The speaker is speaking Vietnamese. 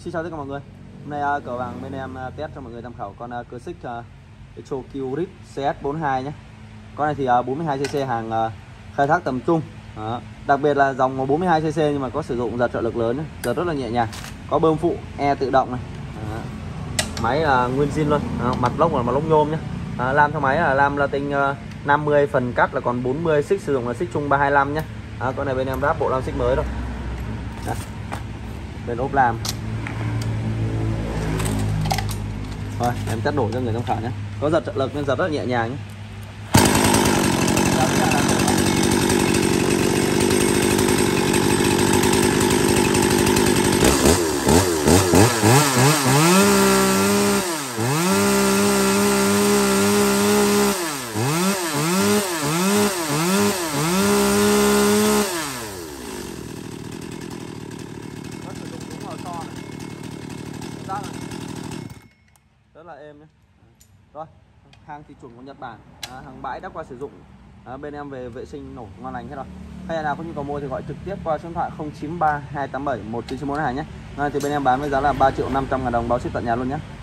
Xin chào tất cả mọi người. Hôm nay cửa hàng bên em test cho mọi người tham khảo con cưa xích Echo Rit CS42 nhé. Con này thì 42cc hàng khai thác tầm trung. Đó. Đặc biệt là dòng 42cc nhưng mà có sử dụng giật trợ lực lớn, giật rất là nhẹ nhàng. Có bơm phụ e tự động này. Đó. Máy là nguyên zin luôn. Đó. Mặt lốc là mặt lốc nhôm nhé. Lam theo máy là lam Latin 50, phần cắt là còn 40, xích sử dụng là xích chung 325 nhé. Con này bên em ráp bộ lam xích mới rồi. Đó. Bên ốp lam. Rồi, em test nổ cho người tham khảo nhé. Có giật trợ lực nên giật rất là nhẹ nhàng nhé. Nó sử dụng đúng lò xo này. Rất là êm nhé. Rồi, hàng thì chuẩn của Nhật Bản, hàng bãi đã qua sử dụng, bên em về vệ sinh nổ ngon lành hết rồi. Hay nào có nhu cầu mua thì gọi trực tiếp qua số điện thoại 093287 1991 nhé. Thì bên em bán với giá là 3.500.000 đồng, bao ship tận nhà luôn nhé.